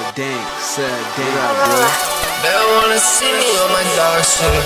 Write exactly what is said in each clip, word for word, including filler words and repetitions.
Danks said, "Dig out, bro." They don't wanna see me on my dog shit.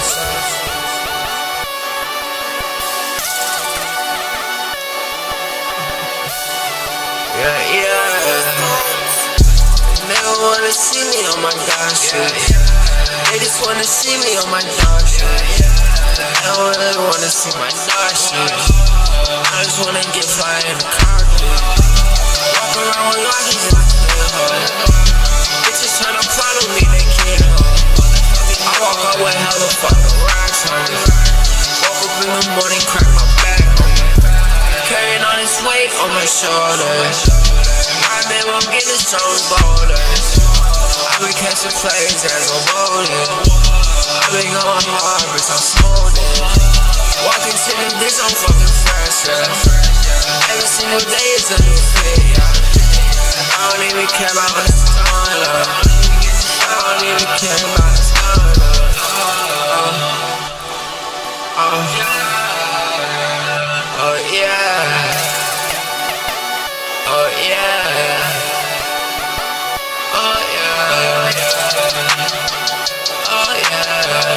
Yeah, yeah. They don't wanna see me on my dog shit. They just wanna see me on my dog shit. They don't really wanna see my dog shit. I just wanna get fly in the carpet. Walk around with lockies in the crib. Bitches tryna follow me, they can't hold. I walk out with hella fucking rocks on me. Woke up in the morning, crack my back on me. Carrying all this weight on my shoulders. Goddamn, I'm getting so boulders. I been catching plays as I'm bowling. I been going hard, bitch, I'm smoothing. Walking to the bitch, I'm fucking fresh, yeah. Every single day is a new fit, yeah. I don't even care about what's going on. I don't even care about what's going on. Oh, oh, oh yeah. Oh yeah. Oh yeah. Oh yeah.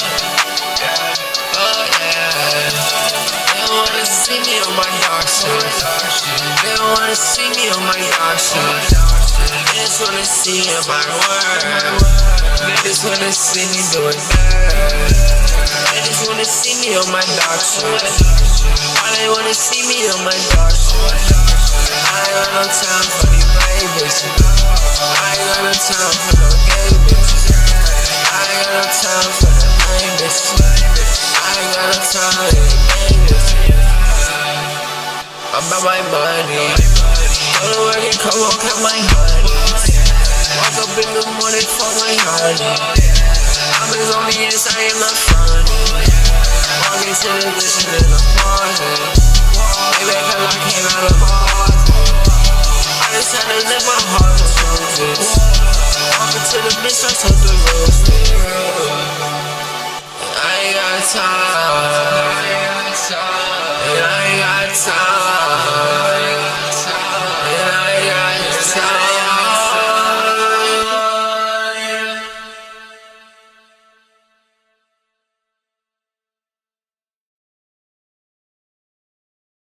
Oh yeah. They don't wanna see me on my dark shit. They don't wanna see me on my dark shit. They just wanna see my work. They just wanna see me do it bad. They just wanna see me on my dark shit. Why they wanna see me on my dark shit? I ain't got no time for these lame bitches. I ain't got no time for no gay bitches. I ain't got no time for the lame bitches. I ain't got no time for the gay bitches. I'm about my money. Go to work and come on, count my honey. Walk up in the morning for my honey. I'm as on the inside, I'm not funny. Walk into the vision in the morning. Maybe cause I came out of heart. I just had to live my heart to this. Walk into the bitch, I took the rules. I ain't got time.